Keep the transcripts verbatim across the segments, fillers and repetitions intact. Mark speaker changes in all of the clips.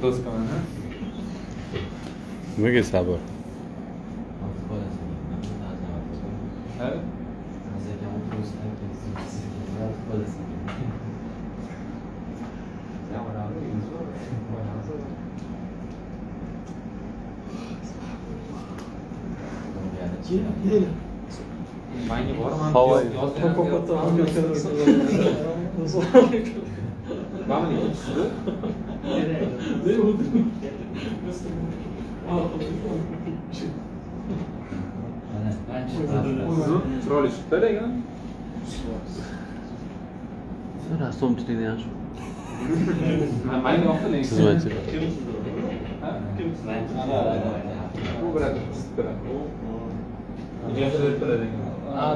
Speaker 1: do'stona.
Speaker 2: Nimaga sabr?
Speaker 1: Ha? Mayga boraman. Bamni ichdi. Uzun, chiroyli chiqdi ekan.
Speaker 2: Rassomchilikda yaxshi.
Speaker 1: Mayga yoqdi lekin.
Speaker 2: Xizmatchi.
Speaker 1: Ha? Bu bilan chiqdi. Yashirib turadi ekan.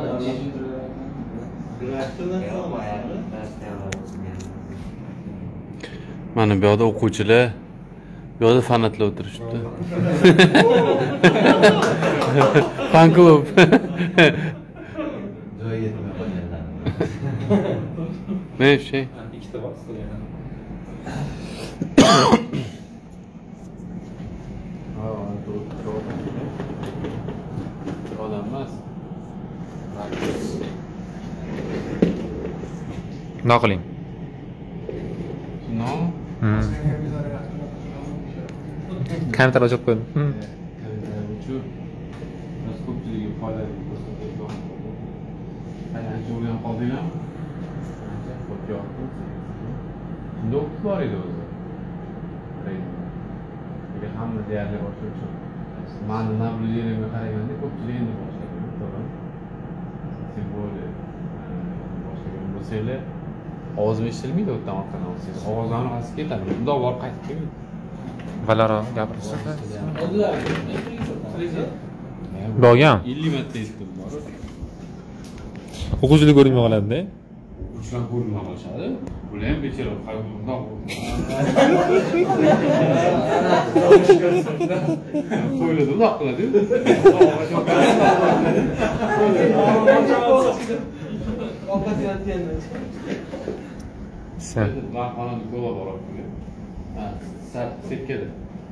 Speaker 2: Mana bu yoqda o'quvchilar, bu yoqda fanatlar o'tirishibdi. Fan klub.
Speaker 3: Joy yetmay qolganlar.
Speaker 2: Ne şey?
Speaker 1: Ikkita bor sizga.
Speaker 2: Ha, odam emas.
Speaker 1: Nima qiling?
Speaker 2: No.
Speaker 1: Kamera ochib qo'ydim.
Speaker 2: Shu biz ko'pchiligiga foydali ko'rsatadigan. Tayanch o'rgan qoldinglar. Ko'p yo'q. Shunda o'qib bor edi o'zi. Lekin hamma deyarli boshqa. Mani nablijerimga qaraganda ko'pchilik endi boshladi, to'g'rimi? Siz bo'ldi. Boshlagan bo'lsanglar ovozim eshitilmaydi o'tdan orqadan olsangiz. Ovozlarni qasib ketadi. Bundoq borib qaytib kelmaydi.
Speaker 1: Valaro gapirsa. Borgan.
Speaker 2: ellik marta aytdim bor.
Speaker 1: O'quvchilik ko'rinmay qoladi-da.
Speaker 2: Uchlar ko'rinmay qolishadi. Bular ham bechora bundoq qo'yladi, uzoq qiladi-yu.
Speaker 1: Sen
Speaker 2: Marxonada ko'la boryapti. Ha, sat setkada.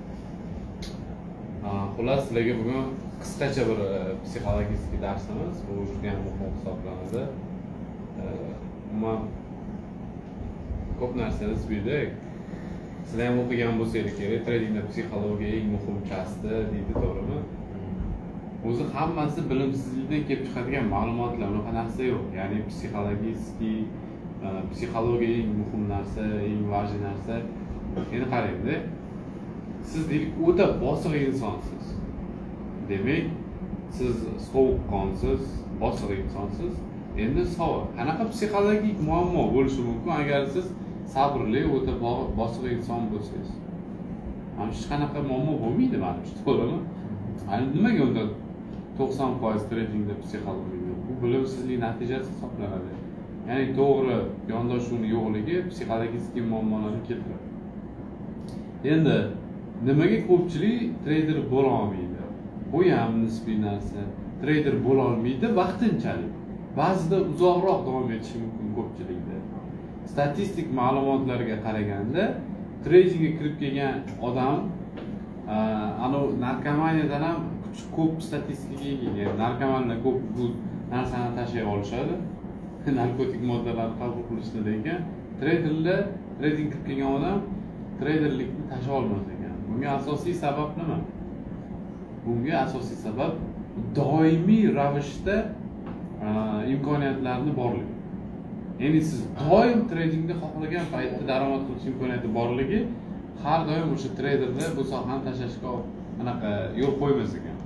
Speaker 2: Ha, xullas sizlarga bugun qisqacha bir psixologik darsimiz. Bu juda ham muhim hisoblanadi. Umuman ko'p narsani bildik. Sizlar ham o'qigan bo'lsangiz kerak, tradingda psixologiya eng muhim kasbi deydi, to'g'rimi? O'zi hammasi bilimsizlikdan kelib chiqadigan ma'lumotlar, unaqa narsa yo'q. Ya'ni psixologik psixologiya eng muhim narsa, eng важный narsa. Endi qarangda, siz deylik o'ta bosiq insonsiz. Demak, siz sovuqqonsiz, bosiq insonsiz. Endi savol, qanaqa psixologik muammo bo'lishi mumkin agar siz sabrli, o'ta bosiq inson bo'lsangiz? Mana hech qanaqa muammo bo'lmaydi menimcha, to'g'rimi? Ana nimaga unda to'qson foiz tradingda psixologiya yo'q? Bu bilimsizlik natijasi hisoblanadi. Ya'ni to'g'ri yondashuvning yo'qligi psixologik muammolarni keltiradi. Endi nimaga ko'pchilik trader bo'la olmaydi? Bu ham nisbiy narsa. Trader bo'la olmaydi vaqtinchalik. Ba'zida uzoqroq davom etishi mumkin ko'pchilikda. Statistik ma'lumotlarga qaraganda, tradingga kirib kelgan odam ana narkomaniyadan ham ko'p statistikaga ega. Ya'ni narkomanlar ko'p bu narsani tashlay olishadi. Narkotik moddalarni qabul qilishda lekin traderlar trading qilib kelgan odam traderlikni tashlay olmas ekan. Bunga asosiy sabab nima? Bunga asosiy sabab doimiy ravishda imkoniyatlarni borligi. Ya'ni siz doim tradingda xohlagan paytda daromad qilish imkoniyati borligi har doim o'sha traderlar bu sohani tashlashga anaqa yo'l qo'ymas ekan.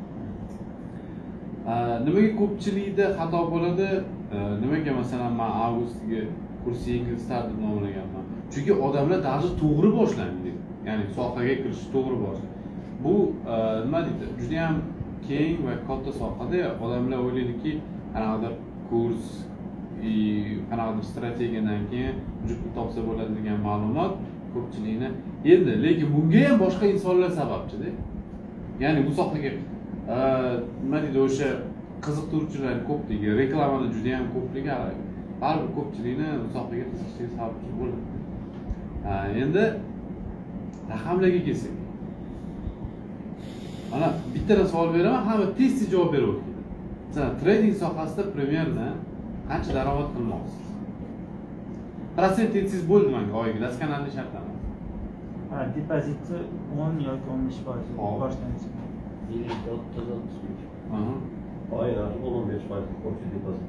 Speaker 2: Nimaga ko'pchilikda xato bo'ladi? Nimaga masalan men avgustga kursi yengil start deb nomlaganman? Chunki odamlar darsi to'g'ri boshlanadi. Ya'ni sohaga kirish to'g'ri boshlanadi. Bu nima deydi? Juda ham keng va katta sohada odamlar o'ylaydiki, qanaqadir kurs, qanaqadir strategiyadan keyin vujud topsa bo'ladi degan ma'lumot ko'pchilikni. Endi lekin bunga ham boshqa insonlar sababchi-da. Ya'ni bu sohaga nima deydi, o'sha qiziqtiruvchilar ko'pligi, reklamani juda ham ko'pligi baribir ko'pchilikni bu sohaga qiziqishiga sababchi bo'ladi. Endi raqamlarga kelsak. Mana bittadan savol beraman, hamma tez-tez javob beraveradi. Masalan, trading sohasida primерно qancha daromad qilmoqchisiz? Prosent aytsangiz bo'ldi menga oyiga, daskanalni shartnoma.
Speaker 3: Ha, depozitni o'n yoki o'n besh foiz boshlanishdi.
Speaker 4: ellik o'ttiz o'ttiz besh.
Speaker 2: Aha.
Speaker 4: Oylar o'n besh foiz qo'shib depozit.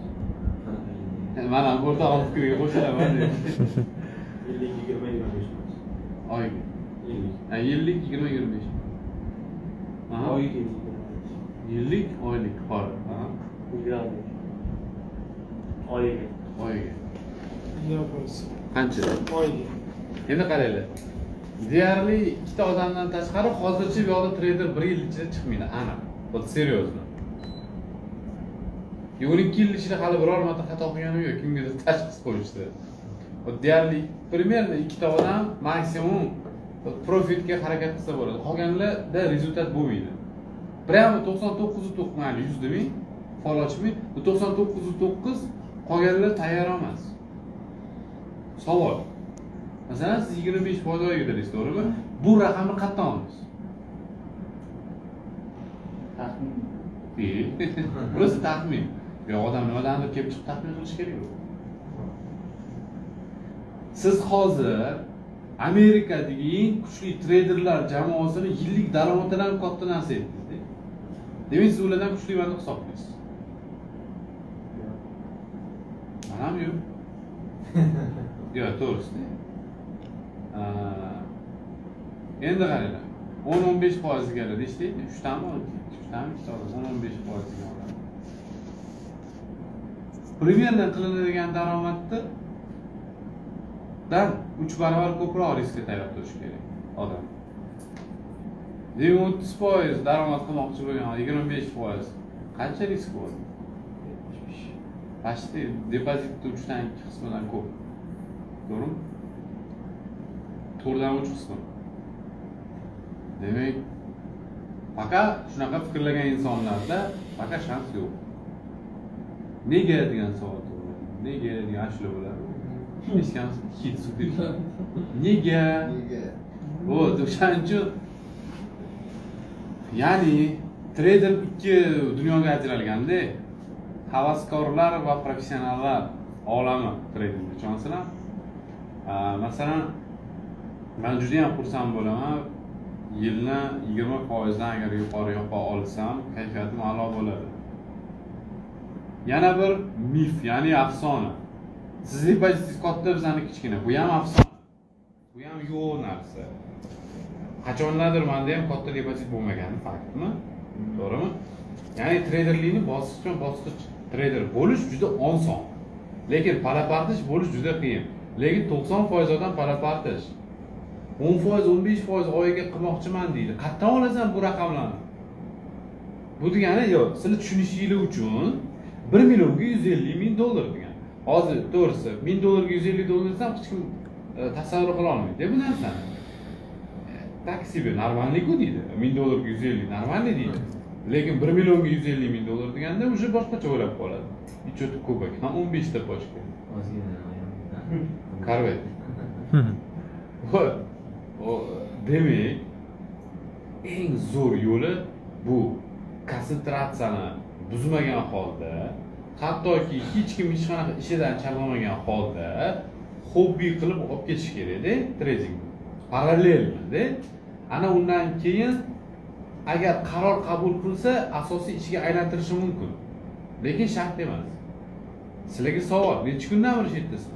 Speaker 2: Mana bu o'rta olib fikriga qo'shilaman.
Speaker 4: ellik yigirma yigirma besh.
Speaker 2: Oyiga.
Speaker 4: ellik.
Speaker 2: Ha, ellik yigirma yigirma besh. Aha.
Speaker 4: Oyiga
Speaker 2: ellik oylik qor. Aha.
Speaker 4: yigirma. Oyiga.
Speaker 2: Oyiga.
Speaker 5: Yapıyoruz.
Speaker 2: Qancha?
Speaker 5: Oyga.
Speaker 2: Endi qaranglar. Deyarli ikkita odamdan tashqari hozircha bu yoqda trader bir yil ichida chiqmaydi, aniq. Bu seriozmi? o'n ikki yil ichida hali biror marta xato qilganim yo'q, kimgadir tashxis qo'yishdi. Bu deyarli примерно ikkita odam maksimum profitga harakat qilsa bo'ladi. Qolganlarda rezultat bo'lmaydi. Prямо to'qson to'qqiz nuqta to'qqiz mayli yuz demang, fol ochmay, bu to'qson to'qqiz nuqta to'qqiz qolganlar tayyor emas. Savol. Masalan, siz yigirma besh foiz oyiga dedingiz, to'g'rimi? Bu raqamni qayerdan oldingiz?
Speaker 3: Taxmin.
Speaker 2: Burası taxmin. Ya odam nimadandir kelib chiqib taxmin qilish kerak yo'q. Siz hozir Amerikadagi eng kuchli traderlar jamoasini yillik daromadidan katta narsa aytdingiz. Demak, siz ulardan kuchliman deb hisoblaysiz. Manam yo'q. Yo'q, to'g'risi. Endi qaranglar. o'n o'n besh foizga deyishdiki, uchtami? uchtami? o'n o'n besh foizga oladi. Примерно qilinadigan daromadni dan uch barobar ko'proq riskga tayyor turish kerak odam. Demak, o'ttiz foiz daromad qilmoqchi bo'lgan yigirma besh foiz qancha risk bo'ladi? Почти depozitni uchdan ikki qismidan ko'p. To'g'rimi? to'rtdan uch qismi. Demak, faqat shunaqa fikrlagan insonlarda faqat shans yo'q. Nega degan savol tug'iladi. Nega degan ashula bo'ladi. Hech kim hit super. Nega? Nega? Bu o'shaning uchun ya'ni trader ikki dunyoga ajralganda, havaskorlar va professionallar olami trading tushunasizlar. Masalan, men juda ham xursand bo'laman. Yilni yigirma foizdan agar yuqori yopa olsam, kayfiyatim a'lo bo'ladi. Yana bir mif, ya'ni afsona. Siz depozitingiz katta, bizani kichkina. Bu ham afsona. Bu ham yo'q narsa. Qachonlardir menda ham katta depozit bo'lmagani faktmi? To'g'rimi? Ya'ni traderlikni bosqichma-bosqich trader bo'lish juda oson. Lekin palapartish bo'lish juda qiyin. Lekin to'qson foiz odam palapartish. o'n foiz, o'n besh foiz oyiga qilmoqchiman deydi. Qayerdan olasan bu raqamlarni? Bu degani yo'q, sizlar tushunishingiz uchun bir millionga yuz ellik ming dollar degan. Hozir to'g'risi ming dollarga yuz ellik dollar desam hech kim tasavvur qila olmaydi bu narsani. Taksi bir normallik-ku deydi. ming dollarga yuz ellik normallik deydi. Lekin bir millionga yuz ellik ming dollar deganda уже boshqacha o'ylab qoladi. Ichoti ko'p ekan, o'n besh ta pochka. Qarang. O demak, eng zo'r yo'li bu konsentratsiyani buzmagan holda, hattoki hech kim hech qanaqa ishidan chalg'amagan holda hobbi qilib olib ketish kerak-da, trading. Parallelda. Ana undan keyin agar qaror qabul qilsa, asosiy ishiga aylantirishi mumkin. Lekin shart emas. Sizlarga savol, necha kundan beri shetdasizlar?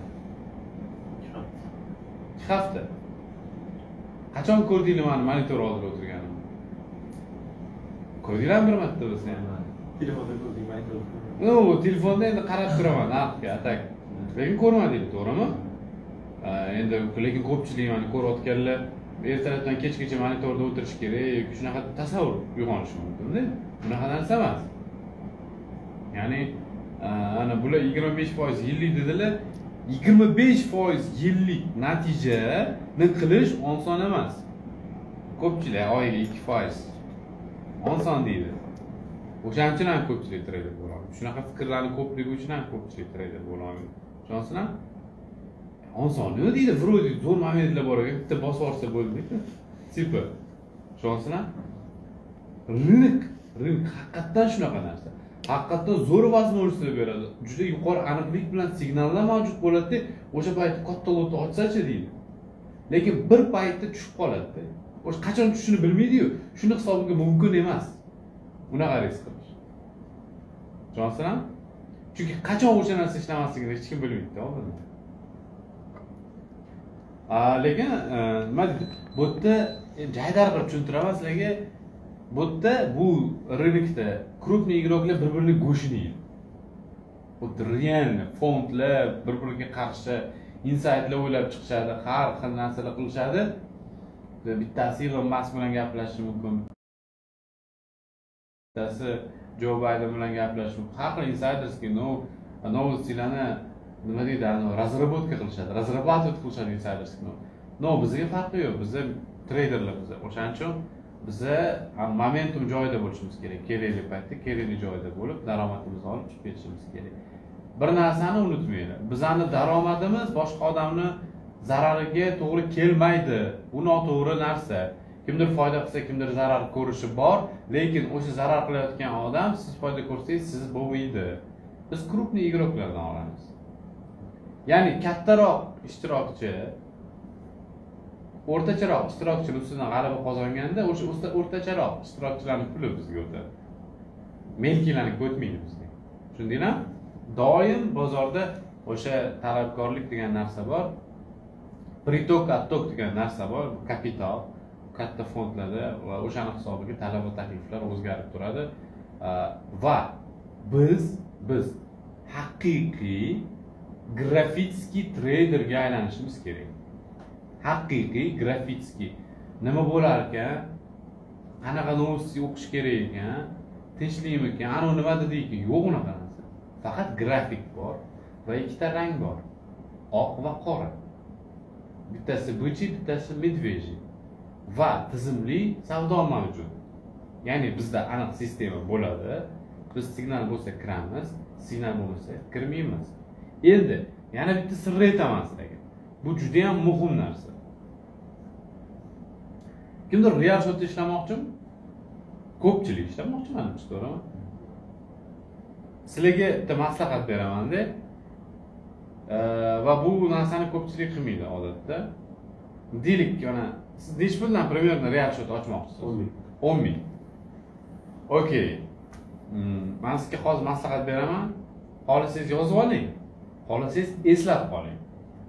Speaker 2: ikki hafta. Qachon ko'rdinglar meni monitor oldida o'tirganimni? Ko'rdinglarmi bir marta bo'lsa ham?
Speaker 4: Telefonda ko'rding monitor.
Speaker 2: No, telefonda endi qarab turaman, narxga, atak. Lekin ko'rmadinglar, to'g'rimi? Endi lekin ko'pchilik meni ko'rayotganlar ertalabdan kechgacha monitorda o'tirish kerak, shunaqa tasavvur uyg'onishi mumkin-da. Bunaqa narsa emas. Ya'ni ana bular yigirma besh foiz yillik dedilar. yigirma besh foiz yillik natijani qilish oson emas. Ko'pchilik oyiga ikki foiz oson deydi. O'shaning uchun ham ko'pchilik trader bo'ladi. Shunaqa fikrlarning ko'pligi uchun ham ko'pchilik trader bo'ladi. Tushunasizlar? Oson nima deydi? Вроде zo'r momentlar bor ekan, bitta bosib olsa bo'ldi. Tipi. Tushunasizlar? Rынок, rынок haqiqatan shunaqa narsa. Haqiqatan zo'r vazn o'lchab beradi. Juda yuqori aniqlik bilan signallar mavjud bo'ladi. O'sha paytda katta lotni ochsa-chi deydi. Lekin bir paytda tushib qoladi. O'sha qachon tushishini bilmaydi-yu, shuni hisobiga mumkin emas. Bunaqa risk qilish. Tushunasizlarmi? Chunki qachon o'sha narsa ishlamasligini hech kim bilmaydi, oldin. A, lekin nima deydi? Bu yerda jaydar qilib tushuntiraman sizlarga. Bu yerda bu rынокda крупный игрокlar bir-birini go'shini yeydi. Bu real fondlar bir-biriga qarshi insightlar o'ylab chiqishadi, har xil narsalar qilishadi. Bittasi Elon Musk bilan gaplashishi mumkin. Bittasi Joe Biden bilan gaplashishi mumkin. Har xil insiderski, no, новостьlarni nima deydi, ano razrabotka qilishadi, razrabatut qilishadi insiderski. No, bizga farqi yo'q. Biz treyderlarmiz. O'shaning uchun biz momentum joyida bo'lishimiz kerak. Kerakli paytda kerakli joyda bo'lib, daromadimizni olib chiqib ketishimiz kerak. Bir narsani unutmanglar. Bizning daromadimiz boshqa odamni zarariga to'g'ri kelmaydi. Bu noto'g'ri narsa. Kimdir foyda qilsa, kimdir zarar ko'rishi bor, lekin o'sha zarar qilayotgan odam siz foyda ko'rsangiz, siz bo'lmaydi. Biz крупный игрокlardan olamiz. Ya'ni kattaroq ishtirokchi o'rtacharoq ishtirokchilar ustidan g'alaba qozonganda, o'sha o'rtacharoq ishtirokchilarning puli bizga o'tadi. Melkilarning o'tmaydi bizga. Tushundinglarmi? Doim bozorda o'sha talabgorlik degan narsa bor. Pritok, attok degan narsa bor, kapital, katta fondlarda va o'shaning hisobiga talab va takliflar o'zgarib turadi. Va biz biz haqiqiy grafitskiy treyderga aylanishimiz kerak. Haqiqiy grafitskiy. Nima bo'lar ekan? Qanaqa novosti o'qish kerak ekan? Tinchlikmi ekan? Ana nima dediki, yo'q unaqa narsa. Faqat grafik bor va ikkita rang bor. Oq va qora. Bittasi bichi, bittasi medveji. Va tizimli savdo mavjud. Ya'ni bizda aniq sistema bo'ladi. Biz signal bo'lsa kiramiz, signal bo'lmasa kirmaymiz. Endi yana bitta sirni aytaman sizlarga. Bu juda ham muhim narsa. Kimdir real shotda ishlamoqchimi? Ko'pchilik ishlamoqchi mana shu to'g'rimi? Sizlarga bitta maslahat beraman-da. Va bu narsani ko'pchilik qilmaydi odatda. Deylik, mana siz necha puldan примерно real shot ochmoqchisiz? o'n ming. Okey. Men sizga hozir maslahat beraman. Xohlasangiz yozib oling. Xohlasangiz eslab qoling.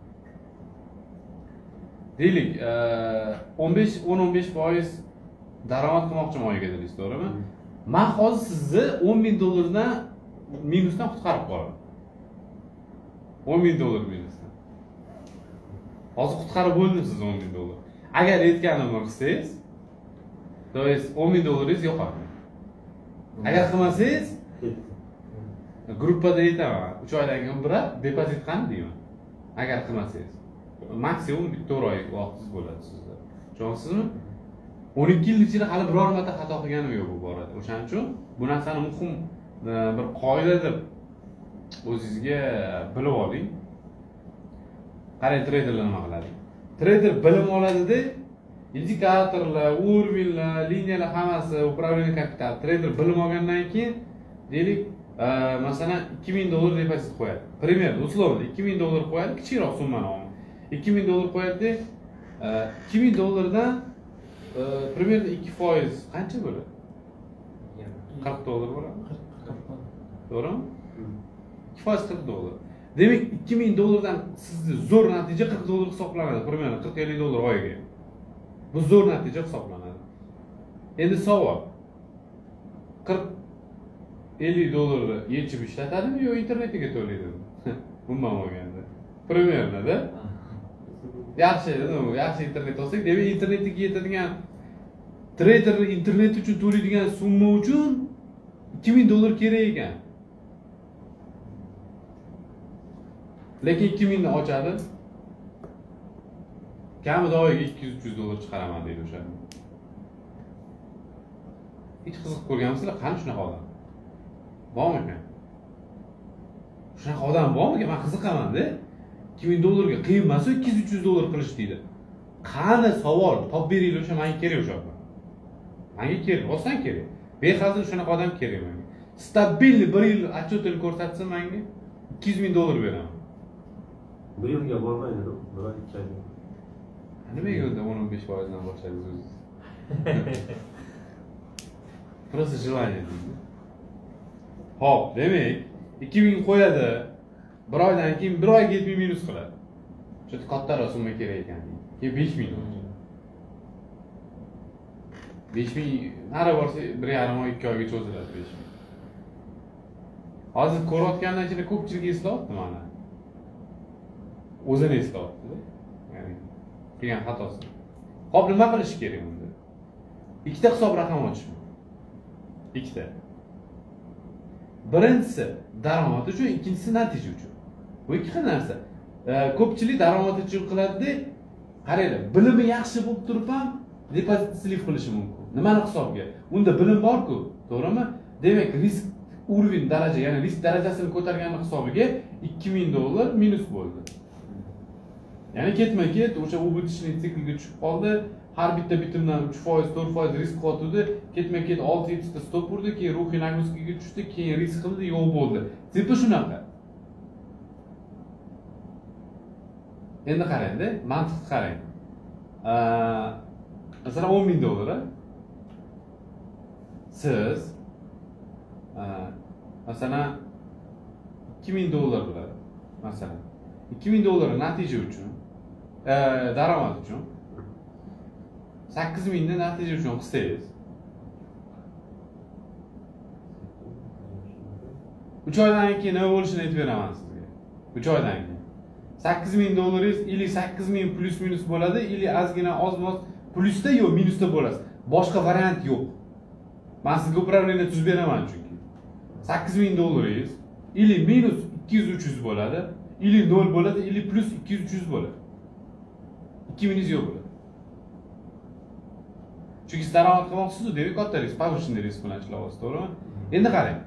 Speaker 2: Deylik, o'n besh o'n o'n besh foiz daromad qilmoqchiman oyiga dedingiz, to'g'rimi? Men hozir sizni o'n ming dollardan minusdan qutqarib qolaman. o'n ming dollar minusdan. Hozir qutqarib bo'ldim siz o'n ming dollar. Agar aytganimni qilsangiz, to есть o'n ming dollaringiz yo'qoladi. Agar qilmasangiz, gruppada aytaman, uch oydan keyin birab depozit qani deyman. Agar qilmasangiz, maksimum to'rt oy vaqtingiz bo'ladi sizda. Tushunasizmi? o'n ikki yil ichida hali biror marta xato qilganim yo'q bu borada. O'shaning uchun bu narsani muhim bir qoida deb o'zingizga bilib oling. Qarang, treyderlar nima qiladi? Treyder bilim oladi-da, indikatorlar, urovinglar, liniyalar hammasi upravlение kapital. Treyder bilim olgandan keyin, deylik, masalan ikki ming dollar depozit qo'yadi. Примерно, условно ikki ming dollar qo'yadi, kichikroq summani olamiz. ikki ming dollar qo'yadi, ikki ming dollardan примерно ikki foiz qancha bo'ladi? qirq dollar bo'ladi. To'g'rimi? ikki foiz qirq dollar. Demak, ikki ming dollardan sizni zo'r natija qirq dollar hisoblanadi. Примерно qirq ellik dollar oyiga. Bu zo'r natija hisoblanadi. Endi savol. qirq ellik dollarni yechib ishlatadimi yo internetiga to'laydimi? Umuman olganda. Примерно da. Yaxshi, yaxshi internet olsak, demak internetga yetadigan treyderlar internet uchun to'laydigan summa uchun ikki ming dollar kerak ekan. Lekin ikki ming ni ochadi. Kamida oyiga ikki yuz uch yuz dollar chiqaraman deydi o'sha. Hech qiziqib ko'rganmisizlar, qani shunaqa odam? Bormi ekan? Shunaqa odam bormi? Men qiziqaman-da. ikki ming dollarga qiyin emas ikki yuz uch yuz dollar qilish deydi. Qani savol, topib beringlar o'sha menga kerak o'sha. Menga kerak, oson kerak. Behazil shunaqa odam kerak menga. Stabilni bir yil отчетini ko'rsatsa menga ikki yuz ming dollar beraman.
Speaker 4: Bir yilga bormaydi, bir oy ikki oy.
Speaker 2: Nimaga unda o'n o'n besh foizdan boshlaysiz o'zingiz? Просто желание deydi. Hop, demak, ikki ming qo'yadi. Bir oydan keyin bir oyga yetmay minus qiladi. Shu kattaroq summa kerak ekan. Keyin besh ming. besh ming nari borsa bir yarim oy ikki oyga cho'ziladi besh ming. Hozir ko'rayotgandan ichida ko'pchilik eslayapti mana. O'zini eslayapti. Ya'ni qilgan xatosi. Hop, nima qilish kerak unda? Ikkita hisob raqam ochish. Ikkita. Birinchisi daromad uchun, ikkinchisi natija uchun. Bu ikki xil narsa. Ko'pchilik daromad uchun qiladi-da, qaranglar, bilimi yaxshi bo'lib turib ham depozit slif qilishi mumkin. Nimani hisobga? Unda bilim bor-ku, to'g'rimi? Demak, risk уровень daraja, ya'ni risk darajasini ko'targani hisobiga ikki ming dollar minus bo'ldi. Ya'ni ketma-ket o'sha ubitishning sikliga tushib qoldi. Har bitta bitimdan uch foiz, to'rt foiz risk qotdi. Ketma-ket olti yetti ta stop urdi, keyin ruhiy nagruskaga tushdi, keyin risk qildi, yo'q bo'ldi. Tipi shunaqa. Endi qarang-da, mantiqni qarang. Masalan o'n ming dollar. Siz masalan ikki ming dollar bo'ladi. Masalan ikki ming dollar natija uchun, daromad uchun sakkiz ming ni natija uchun qilsangiz uch oydan keyin nima bo'lishini aytib beraman sizga. uch oydan keyin sakkiz ming dollaringiz ili sakkiz ming plus minus bo'ladi, ili ozgina oz-moz plusda yo'q, minusda bo'lasiz. Boshqa variant yo'q. Men sizga upravleniya tuzib beraman chunki. sakkiz ming dollaringiz ili minus ikki yuz uch yuz bo'ladi, ili nol bo'ladi, ili plus ikki yuz uch yuz bo'ladi. ikki mingiz yo'q bo'ladi. Chunki siz daromad qilmoqchisiz-ku, demak katta risk, повышенный risk bilan ishlayapsiz, to'g'rimi? Endi qarang.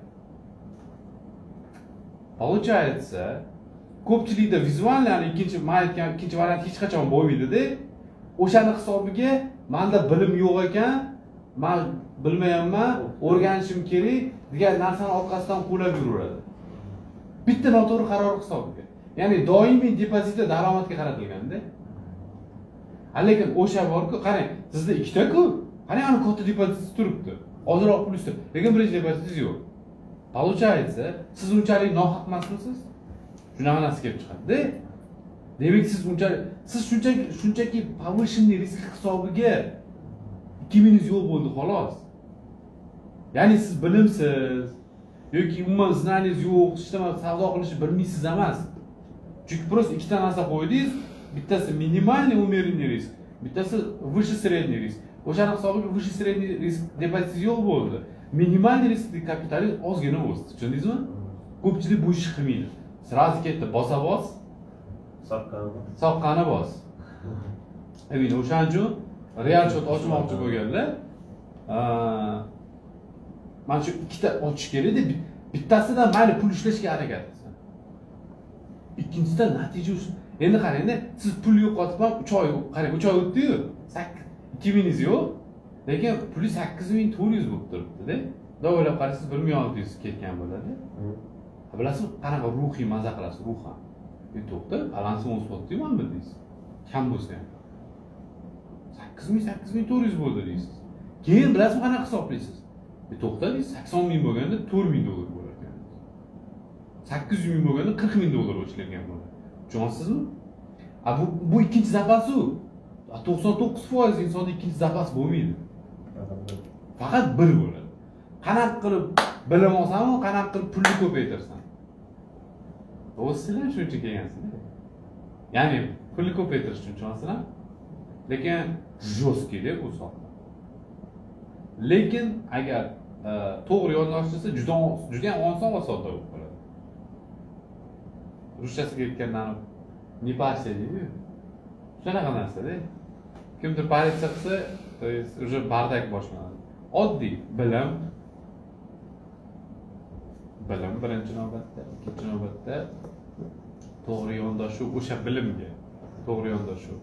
Speaker 2: Получается, ko'pchilikda vizuallarni ikkinchi, men aytgan ikkinchi variant hech qachon bo'lmaydi-da. O'shani hisobiga menda bilim yo'q ekan, men bilmayapman, o'rganishim kerak degan narsani orqasidan qo'lab yuraveradi. Bitta noto'g'ri qaror hisobiga. Ya'ni doimiy depozitda daromadga qaratilganda. Lekin o'sha bor-ku, qarang, sizda ikkita-ku. Qarang, ana katta depozit turibdi. Ozroq pulsiz. Lekin birinchi depozitingiz yo'q. Получается, siz unchalik nohaq emasmisiz? Shunaqa narsa kelib chiqadi-da. Demak, siz unchalik siz shunchaki shunchaki повышенный risk hisobiga ikki mingiz yo'q bo'ldi, xolos. Ya'ni siz bilimsiz yoki umuman znaniyingiz yo'q, hech nima savdo qilishni bilmaysiz emas. Chunki просто ikkita narsa qo'ydingiz, bittasi minimальный умеренный risk, bittasi выше средний risk. O'shani hisobiga выше средний risk depozitingiz yo'q bo'ldi. Minimальный riskli kapitalingiz ozgina o'sdi. Tushundingizmi? Ko'pchilik bu ishni qilmaydi. Sразу ketdi, bosa-bos,
Speaker 4: Soqqani.
Speaker 2: soqqani bos. Endi o'shaning uchun real shot ochmoqchi bo'lganlar, mana shu ikkita ochish kerak-da, bittasidan mayli pul ishlashga harakat qilsin. Ikkinchisidan natija uchun. Endi qarangda, siz pul yo'qotib ham uch oy, qarang, uch oy o'tdi-yu, ikki mingiz yo'q, lekin puli sakkiz ming to'rt yuz bo'lib turibdi-da. Xudo o'ylab qarasangiz bir million olti yuz ketgan bo'ladi. Bilasizmi, qanaqa ruhiy maza qilasiz, ruhan. E to'xta, balansi o'n so'tdingmi bildingiz? Kam bo'lsa ham. sakkiz ming sakkiz ming to'rt yuz bo'ldi deysiz. Keyin bilasizmi qanaqa hisoblaysiz? E to'xta deysiz, sakson ming bo'lganda to'rt ming dollar bo'lar ekan. sakkiz yuz ming bo'lganda qirq ming dollar o'chirilgan bo'ladi. Tushunyapsizmi? A bu bu ikkinchi zapas-u. to'qson to'qqiz foiz insonda ikkinchi zapas bo'lmaydi. Faqat bir bo'ladi. Qanaqa qilib bilim olsam-u, qanaqa qilib pulni ko'paytirsan. O'zingizlar shuncha kelgansizlar. Ya'ni pulni ko'paytirish uchun tushunyapsizlar? Lekin jo'skida bu soha. Lekin agar to'g'ri yondashilsa, juda juda ham oson va sodda bo'lib qoladi. Ruschasiga aytgandan не парься deydi. Shunaqa narsa-da. Kimdir politsiya qilsa, то есть уже bardak boshlanadi. Oddiy bilim bilim birinchi navbatda, ikkinchi navbatda to'g'ri yondashuv o'sha bilimga to'g'ri yondashuv.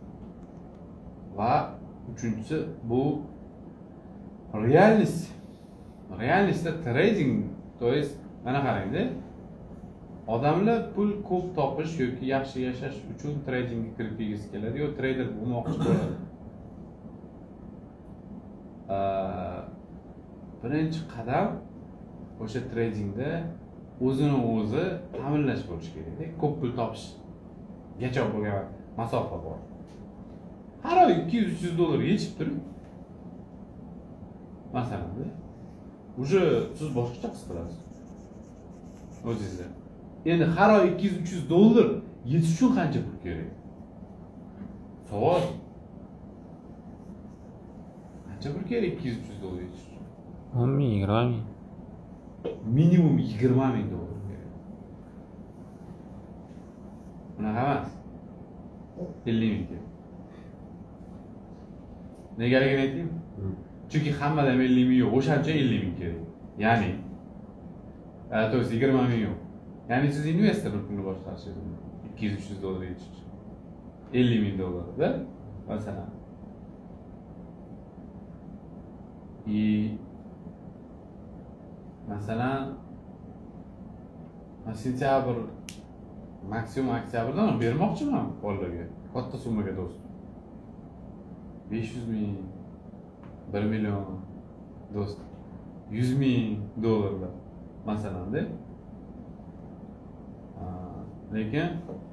Speaker 2: Va uchinchisi bu realist. Realistda trading, to есть mana qarangda, odamlar pul ko'p topish yoki yaxshi yashash uchun tradingga kirib kelgisi keladi, yo trader bo'lmoqchi bo'ladi. Birinchi qadam o'sha tradingda o'zini o'zi ta'minlash bo'lishi kerak. Ko'p pul topishgacha bo'lgan masofa bor. Har oy ikki yuz uch yuz dollar yechib turing. Masalan, уже siz boshqacha his qilasiz. O'zingizda. Endi har oy ikki yuz uch yuz dollar yechish uchun qancha pul kerak? Savol. Qancha pul kerak ikki yuz uch yuz dollar yechish uchun?
Speaker 1: o'n ming, yigirma ming.
Speaker 2: Minimum yigirma ming dollar kerak. Bunaqa emas. ellik ming kerak. Negaligini aytaymi? Chunki hammada ham ellik ming yo'q, o'shancha ellik ming kerak. Ya'ni to есть yigirma ming yo'q. Ya'ni siz investor pulni boshqarishingiz ikki yuz uch yuz dollar yechish uchun. ellik ming dollarda masalan. И masalan sentyabr maksimum oktyabrdan bermoqchiman bolalarga. Katta summaga do'st. besh yuz ming, bir million do'st. yuz ming dollarlar masalan-da. Lekin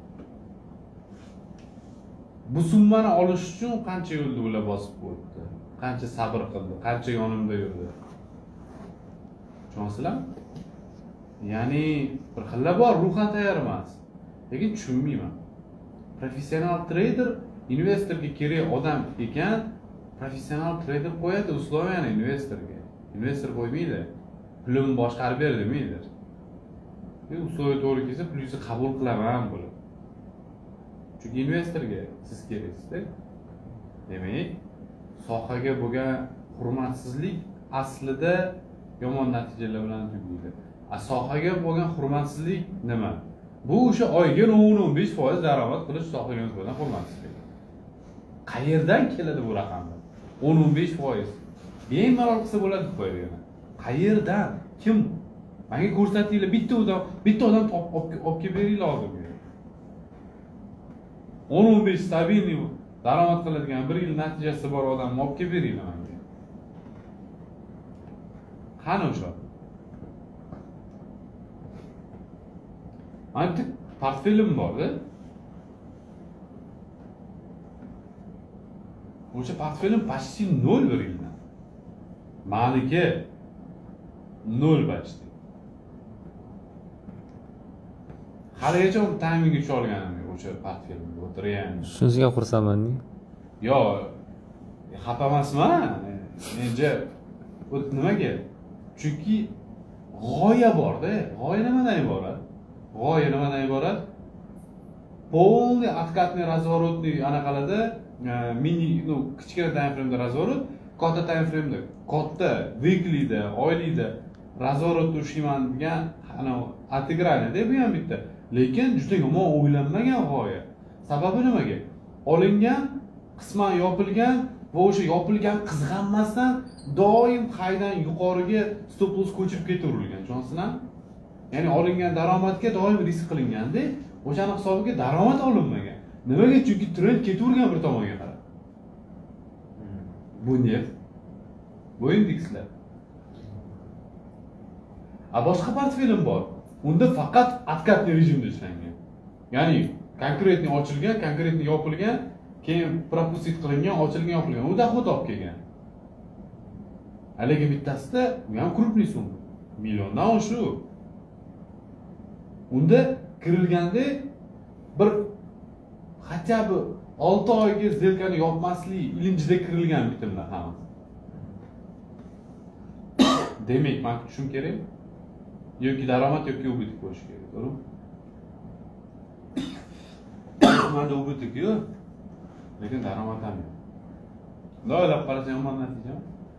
Speaker 2: bu summani olish uchun qancha yo'lni ular bosib o'tdi, qancha sabr qildi, qancha yonimda yurdi. Tushunasizlarmi? Ya'ni bir xilla bor, ruhan tayyor emas. Lekin tushunmayman. Professional trader investorga kerak odam ekan, professional trader qo'yadi usloviyani investorga. Investor qo'ymaydi. Pulimni boshqarib ber demaydi. Usloviy to'g'ri kelsa pulingizni qabul qilaman bo'lib. Chunki investorga siz keraksizda. Demak, sohaga bo'lgan hurmatsizlik aslida yomon natijalar bilan tugaydi. A sohaga bo'lgan hurmatsizlik nima? Bu o'sha oyga o'n o'n besh foiz daromad qilish sohaga nisbatan hurmatsizlik. Qayerdan keladi bu raqamlar? o'n o'n besh foiz. Bemalol qilsa bo'ladi deb qo'ygan. Qayerdan? Kim? Menga ko'rsatinglar, bitta odam, bitta odam olib kelib beringlar hozir. o'n o'n besh stabilniy daromad qiladigan bir yil natijasi bor odamni olib kelib beringlar menga. Qani o'sha? Menga portfelim bor-da. O'sha portfelim почти nol berilgan. Meniki nol почти. Haligacha uni timingga tusha olganim yo'q o'sha portfelimda o'tirgan.
Speaker 1: Shunisiga xursandman.
Speaker 2: Yo, xafa emasman. Menga nimaga? Chunki g'oya bor-da. G'oya nimadan iborat? G'oya nimadan iborat? Полный откатный разворотный anaqalarda mini, ну, kichkina time frame'da razvorot, katta time frame'da, katta weekly'da, oylikda razvorotda ushlayman degan ana отыграние-da bu ham bitta. Lekin juda yomon o'ylanmagan g'oya. Sababi nimaga? Olingan, qisman yopilgan va o'sha yopilgan qizg'anmasdan doim qaydan yuqoriga stop loss ko'chirib ketaverilgan. Tushunasizlar? Ya'ni olingan daromadga doim risk qilinganda, o'shaning hisobiga daromad olinmagan. Nimaga? Chunki trend ketavergan bir tomonga qarab. Bu neft, bu indekslar. A boshqa portfelim bor. Unda faqat откатный rejimda ishlangan. Ya'ni konkretni ochilgan, konkretni yopilgan, keyin propustit qilingan, ochilgan, yopilgan. Unda xud olib kelgan. Haligi bittasida bu ham krupniy summa. Milliondan oshiq. Unda kirilganda bir хотя бы olti oyga сделкani yopmaslik ilinjida kirilgan bitimlar hammasi. Demak, men tushum kerak. Yoki daromad yoki ubitik bo'lishi kerak, to'g'rimi? Menda ubitik yo'q. Lekin daromad ham yo'q. Loyilab qarasang yomon natija.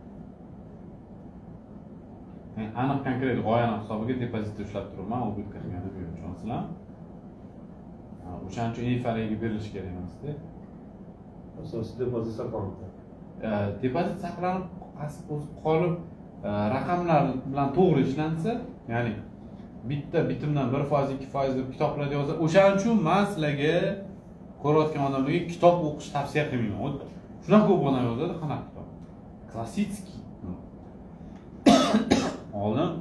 Speaker 2: Men aniq konkret g'oyani hisobiga depozitda ushlab turibman, ubitik qilganim yo'q, tushunasizlarmi? O'shaning uchun eifariyaga berilish kerak emasda.
Speaker 4: Asosiy depozit saqlanmoqda.
Speaker 2: Depozit saqlanib qolib, raqamlar bilan to'g'ri ishlansa, ya'ni bitta bitimdan bir foiz, ikki foiz deb kitoblarda yozadi. O'shaning uchun men sizlarga ko'rayotgan odamlarga kitob o'qish tavsiya qilmayman. Shunaqa ko'p odam yozadi, qanaqa kitob? Klassitskiy. Oldin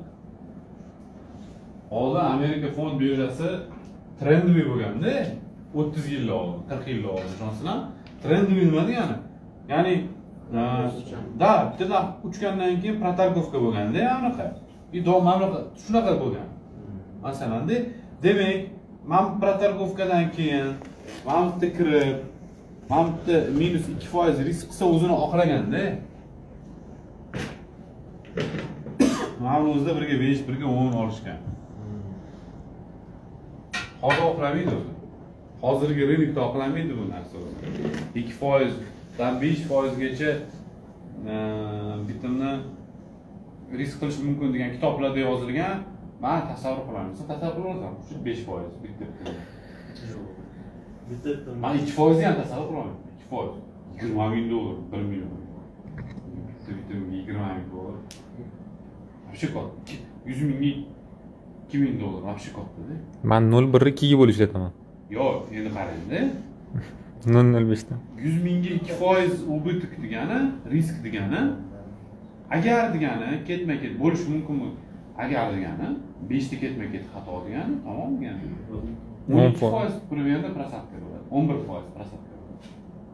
Speaker 2: Oldin Amerika fond birjasi trendiy bo'lganda, o'ttiz yil oldin, qirq yil oldin, ishonsizlar? Trendiy nima degani? Ya'ni da, bitta uchgandan keyin protargovka bo'lganda, anaqa. Ido mamlakat shunaqa bo'lgan. Masalan-da, demak, men protargovkadan keyin men bitta kirib, men bitta minus ikki foiz risk qilsa o'zini oqlaganda, men o'zida birga besh, birga o'n olishgan. Hozir oqlamaydi o'zi. Hozirgi rinokda oqlamaydi bu narsa o'zi. ikki foiz dan besh foizgacha bitimni risk qilish mumkin degan kitoblarda yozilgan. Men tasavvur qilaman. Siz tasavvur qilasizmi? Shu besh foiz bitta.
Speaker 4: Bitta.
Speaker 2: Men ikki foizni ham tasavvur qilaman. ikki foiz. yigirma ming dollar, bir million. Bitta bitim yigirma ming dollar. Вообще katta. yuz ming, ikki ming dollar, вообще katta-da.
Speaker 1: Men nol bir ikki ga bo'lib ishlataman.
Speaker 2: Yo'q, endi qarang-da.
Speaker 1: nol nol besh dan.
Speaker 2: yuz mingga ikki foiz ubitik degani, risk degani, agar degani ketma-ket bo'lishi mumkinmi? Agar degani besh ta ketma-ket xato degani, tamom degani. o'n ikki foiz примерно prosentka bo'ladi. o'n bir foiz prosentka bo'ladi.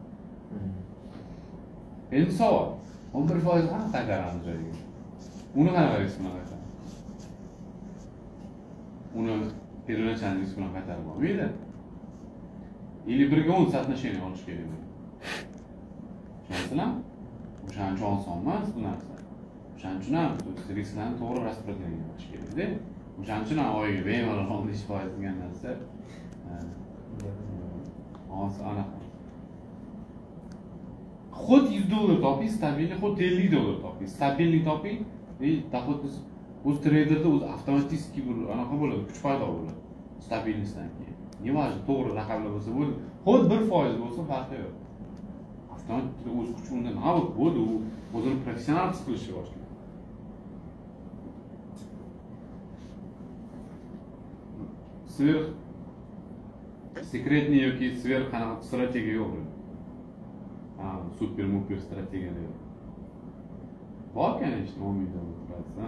Speaker 2: Endi savol, o'n bir foiz qanaqa qaytaramiz joyiga? Uni qanaqa risk bilan qaytaramiz? Uni первоначальный risk bilan qaytarib bo'lmaydi. Или birga o'n соотношение olish kerak. Tushunasizlarmi? O'shaning uchun oson emas bu narsa. O'shaning uchun ham risklarni to'g'ri распределение qilish kerak-da. O'shaning uchun ham oyiga bemalol o'n besh foiz degan narsa oson aniq. Xod yuz dollar toping, stabilniy, xod ellik dollar toping. Stabilniy toping, и dohodingiz o'z treyderda o'z avtomatik bir anaqa bo'ladi, kuch paydo bo'ladi. Stabillikdan keyin. Неважно, to'g'ri raqamlar bo'lsa bo'ldi. Xod bir foiz bo'lsa farqi yo'q. Avtomatik o'z kuchi undan navbat bo'ldi, u o'zini professional his qilishga boshlaydi. Sverx sekretniy yoki sverx qanaqa strategiya yo'q. Ha, super muper strategiya yo'q. Bor конечно, o'n ming dollar turadi.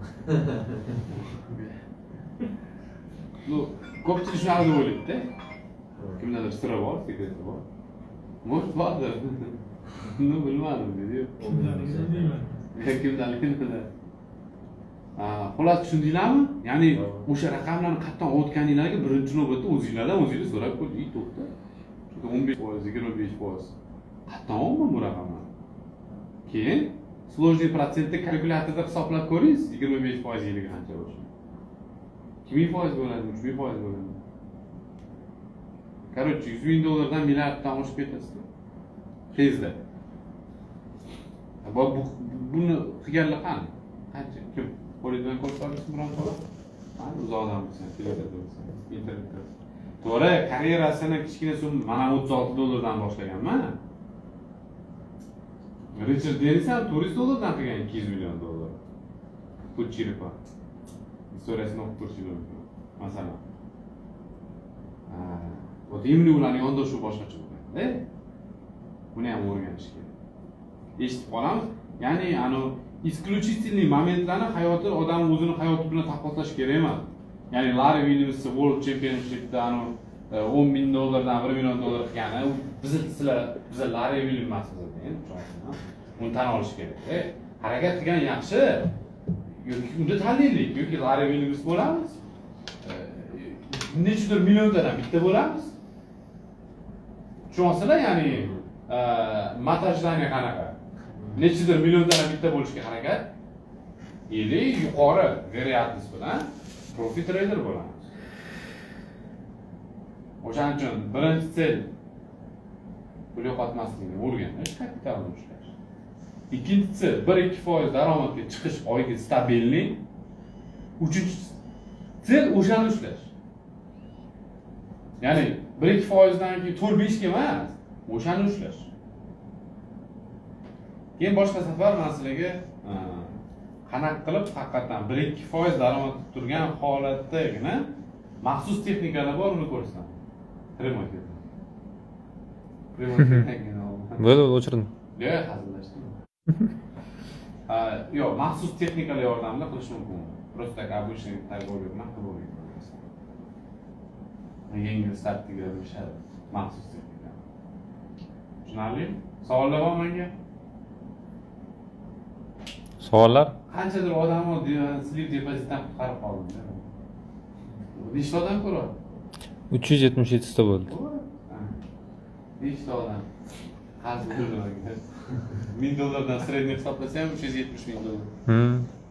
Speaker 2: Ну, ko'pchilik shunaqa deb o'ylaydi-da. Kimdadir siri bor, sekreti bor. Может, bordir. Uni bilmadim dedi. Kimdaligini. Ha, xullas tushundinglarmi? Ya'ni o'sha raqamlarni qayerdan o'tganinglarga birinchi navbatda o'zingizlardan o'zingiz so'rab ko'ring, to'xta. o'n besh foiz, yigirma besh foiz. Qayerdan oldim bu raqamlarni? Keyin sложный protsentni kalkulyatorda hisoblab ko'ringiz, yigirma besh foiz yiliga qancha bo'lishi. ikki ming foiz bo'ladi, uch ming foiz bo'ladi. Короче, yuz ming dollardan milliarddan oshib ketasiz. Tezda. Bu buni qilganlar qani? Qancha? Kim? Qo'lidan ko'rsatasiz biron qo'l. Mana uzoqdan bo'lsa, televizorda bo'lsa, internetda. To'g'ri, karyerasini kichkina sum mana o'ttiz olti dollardan boshlaganman. Richard Dennis ham to'rt yuz dollardan qilgan ikki yuz million dollar. Pul chiripa. Historiyasini o'qib ko'rish mumkin. Masalan. Ha, вот именно ularning yondashuvi boshqacha bo'ladi. Buni ham o'rganish kerak. Eshitib qolamiz. Ya'ni ano исключительный momentlarni hayoti odam o'zini hayoti bilan taqqoslash kerak emas. Ya'ni Larry Williams World Championshipda ano o'n ming dollardan bir million dollar qilgani, biz sizlar biz Larry Williams emasmiz endi, tushunasizmi? Uni tan olish kerak. E, harakat qilgan yaxshi. Yoki unda tanlaylik, yoki Larry Williams bo'lamiz. Nechidir milliondan bitta bo'lamiz. Tushunasizlar, ya'ni montajlarga qanaqa? Nechidir milliondan bitta bo'lishga harakat. Или yuqori veriyatность bilan profit trader bo'lamiz. O'shaning uchun birinchi sel pul yo'qotmaslikni o'rganish, kapitalni ushlash. Ikkinchisi bir ikki foiz daromadga chiqish oyga stabillik. Uchinchisi sel o'shani ushlash. Ya'ni bir ikki foizdan keyin to'rt besh ga emas, o'shani ushlash. Keyin boshqa safar men sizlarga qanaqa qilib haqiqatan bir ikki foiz daromad turgan holatdagina maxsus texnikalar bor, uni ko'rsataman. Remote. Remote texnika.
Speaker 1: Bo'ldi, o'chirdim.
Speaker 2: Yo'q, hazillashdim. Ha, yo'q, maxsus texnikalar yordamida qilish mumkin. Просто как обычный торговый маховой. Yengil startga berishadi. Maxsus texnika. Tushunarli? Savollar bormi menga?
Speaker 1: Savollar?
Speaker 2: Qanchadir odamni sleeve depozitdan qutqarib qoldim. Nechta odam ko'radi?
Speaker 1: uch yuz yetmish yetti ta bo'ldi.
Speaker 2: Nechta odam? Qarz to'lagan. ming dollardan sredniy hisoblasam uch yuz yetmish ming dollar.
Speaker 1: Hmm.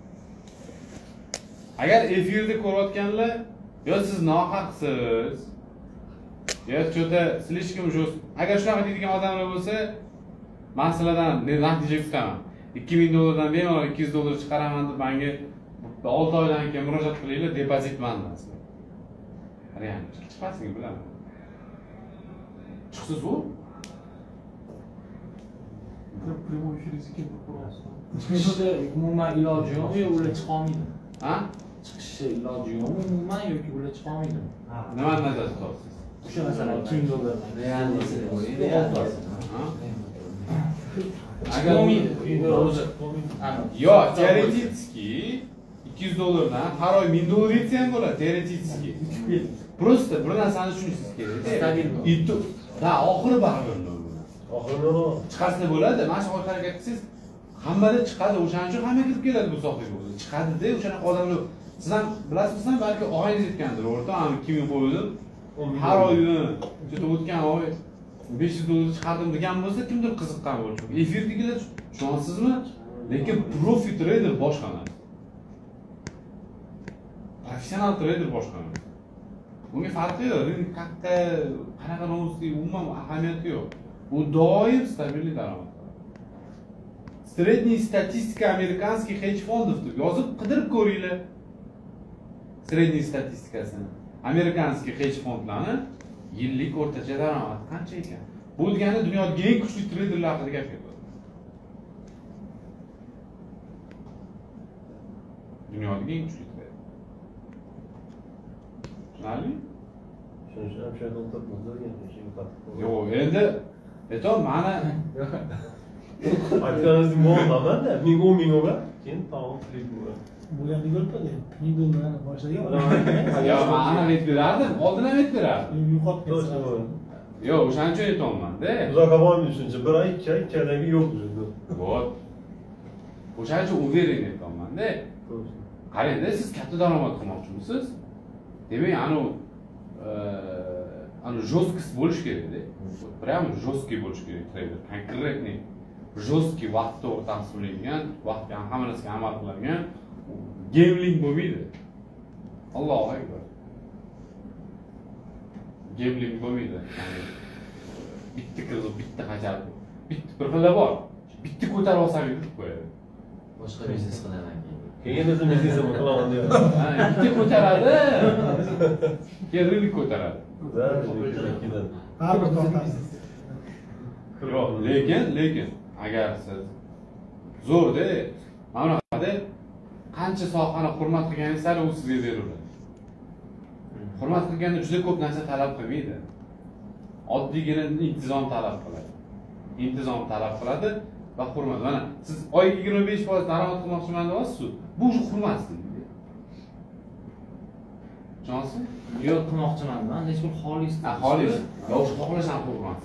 Speaker 2: Agar efirda ko'rayotganlar, yo siz nohaqsiz, yo cho'ta slishkim jo'z. Agar shunaqa deydigan odamlar bo'lsa, men sizlardan natija kutaman. ikki ming dollardan bemalol ikki yuz dollar chiqaraman deb menga olti oydan keyin murojaat qilinglar, depozit mandan sizlar. Real chiqasing bilaman. Chiqsiz u?
Speaker 5: Prямой эфирдagi вопрос.
Speaker 3: Chiqishda umuman iloji yo'qmi, yo ular chiqa olmaydi?
Speaker 2: Ha?
Speaker 3: Chiqishda iloji yo'qmi umuman yoki ular chiqa olmaydi?
Speaker 2: Nimani nazarda tutasiz?
Speaker 3: O'sha masalan ikki ming dollar
Speaker 5: Realniysini qo'ying.
Speaker 2: Agar
Speaker 3: o'zi
Speaker 2: yo, teoretически ikki yuz dollardan har oy ming dollar yetsa ham bo'ladi, teoretически. Просто bir narsani tushunishsiz kerak. Ittu. Da, oxiri baribir.
Speaker 4: Oxirida
Speaker 2: chiqarsa bo'ladi. Mana shu harakat qilsangiz, hammada chiqadi. O'shaning uchun hamma kirib keladi bu sohaga. Chiqadi-da, o'shanaqa odamlar. Siz ham bilasizmi, balki og'ayingiz aytgandir, o'rtoq, ikki ming qo'ydim. Har oyni, juda o'tgan oy besh yuz dollar chiqardim degan bo'lsa, kimdir qiziqqan bo'ladi. Efirdagilar tushunasizmi? Lekin profi trader boshqa narsa. Professional trader boshqa narsa. Bunga farqi yo'q. Ring katta, qanaqa nomusli, umuman ahamiyati yo'q. У доим стабильный daromad. Средняя статистика американских хедж-фондов deb yozib qidirib ko'ringlar. Средняя statistikasini. Amerikanskiy hej-fondlarni yillik o'rtacha daromad qancha ekan? Bu degani dunyodagi eng kuchli treyderlar haqida gap ketadi. Dunyodagi eng kuchli treyder. Tushunarli?
Speaker 4: shuning uchun ham shunday o'tiribmiz degan.
Speaker 2: Yo'q, endi aytdim, mana
Speaker 4: aytganingizni muammoda ming o'n ming o'ra, keyin tag'in klip bo'ladi.
Speaker 3: bo'lganda ko'rpadi. ming dollarni boshlagan.
Speaker 2: yo, men aniq aytib berardim, oldin ham aytib berardim.
Speaker 3: Yo'qotib ketsa.
Speaker 2: Yo'q, o'shaning uchun aytolmanda.
Speaker 4: Uzoq bo'lmaydi shuncha, bir oy, ikki oy, ikki oydan keyin yo'q o'zi.
Speaker 2: Вот. O'shaning uchun uverin aytolmanda. Qarangda, siz katta daromad qilmoqchimisiz? Demak, anu anu жесткость bo'lish kerak-da. Прям жесткий bo'lish kerak treyder. Konkretniy, жесткий vaqtda taqsimlangan, vaqtga hamma narsaga amal qiladigan gambling bo'lmaydi. Allohu akbar. Gambling bo'lmaydi. Ya'ni bitta kirib, bitta hajat, bitta bir xilla bor. Bitta ko'tarib olsam yutib qo'yadi.
Speaker 5: Boshqa biznes qilaman keyin.
Speaker 4: Keyin o'zim biznesim qilaman deyapti.
Speaker 2: Ha, bitta ko'taradi. Keyin rinlik ko'taradi.
Speaker 3: Har bir tortamiz.
Speaker 2: Yo'q, lekin, lekin agar siz zo'rda, mana bunaqada qancha sohani hurmat qilganingiz sari u sizga beriladi. Hurmat qilganda juda ko'p narsa talab qilmaydi. Oddiygina intizom talab qiladi. Intizom talab qiladi va hurmat. Mana siz oyiga yigirma besh foiz daromad qilmoqchiman deyapsiz. Bu hurmat sizga. Tushunasizmi?
Speaker 3: Yo'q, qilmoqchiman man, hech bir xolis.
Speaker 2: Ha, xolis. Yo'q, xohlasam hurmat.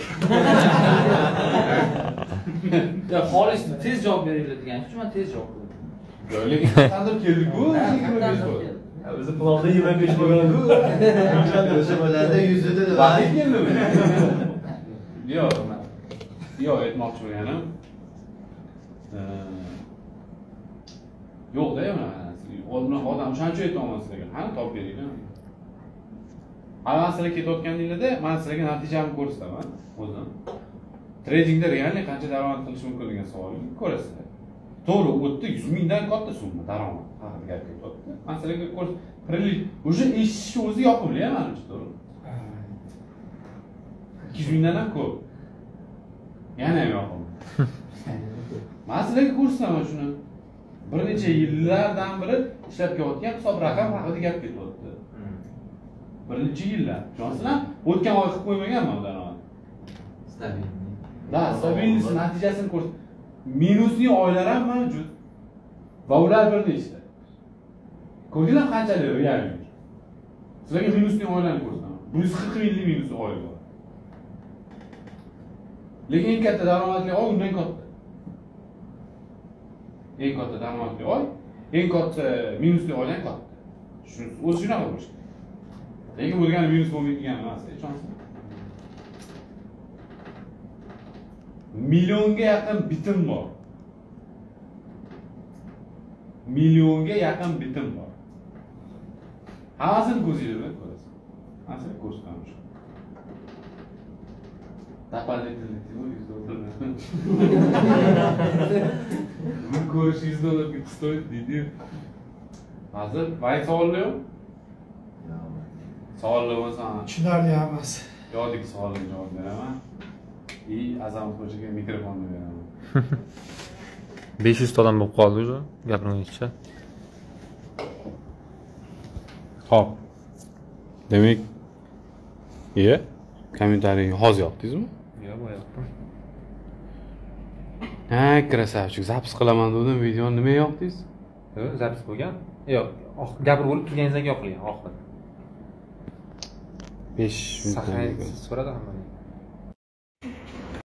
Speaker 3: Ya xolis tez javob beriladigan uchun men tez javob berdim.
Speaker 2: Lekin qanday keldi-ku? yigirma besh foiz.
Speaker 4: Bizi planda yigirma besh bo'lgan-ku.
Speaker 5: O'sha bo'ladi yuzida deb.
Speaker 2: Vaqt keldimi? Yo'q. Yo'q, aytmoqchi bo'lganim. Yo'q-da, mana. Odam odam o'shaning uchun aytmoqman sizlarga. Qani topib beringlar. Mana sizlar ketayotganinglarda, men sizlarga natijamni ko'rsataman o'zim. Tradingda realniy qancha daromad qilish mumkin degan savolni ko'rasizlar. To'g'ri, o'tda yuz mingdan katta summa daromad haqida gap ketyapti. Men sizlarga ko'rs, prillik, o'sha eshitishni o'zi yoqimli, menimcha, to'g'ri. ikki yuz mingdan ham ko'p. Yana ham yoqimli. Men sizlarga ko'rsataman shuni. Bir necha yillardan beri ishlab kelayotgan hisob raqam haqida gap ketyapti. Bir necha yillar. Ishonsizlar, o'tgan oy qilib qo'ymaganman undan oldin.
Speaker 5: Stabil.
Speaker 2: Da, stabilnisi natijasini ko'rs. Minusli oylar ham mavjud. Va ular bir nechta. Ko'rdinglar qanchalik real? Sizlarga minusli oylarni ko'rsataman. bir yuz qirq mingli minus oy bor. Lekin eng katta daromadli oy undan katta. Eng katta daromadli oy, eng katta minusli oydan katta. Shuni o'zi shunaqa bo'lishi. Lekin bo'lgani minus bo'lmaydigan emas, ishonsin. Millionga yaqin bitim bor. Millionga yaqin bitim bor. Hammasini ko'zingizda ko'rasiz. Hammasini ko'rsataman shu. Tapalletini yüz dolar. Bu ko'rish yüz dolar стоит deydi. Hozir vay savollar savollar bo'lsa
Speaker 6: tushunarli emas.
Speaker 2: yo'q savollarga javob beraman. И Azamat hojaga mikrofonni beraman.
Speaker 1: besh yuz tadan bo'lib qoldi уже gapirgancha.
Speaker 2: Xo'p. Demak, iya, kommentariyga hozir yopdingizmi?
Speaker 1: Yo'q, bo'yapman.
Speaker 2: Ha, krasavchik, zapis qilaman dedim, videoni nima yoqdingiz?
Speaker 1: Yo'q, zapis bo'lgan. Yo'q, gapirib bo'lib turganingizdan yoqilgan oxirida.
Speaker 2: besh minut.
Speaker 1: Saqay so'radi hamma.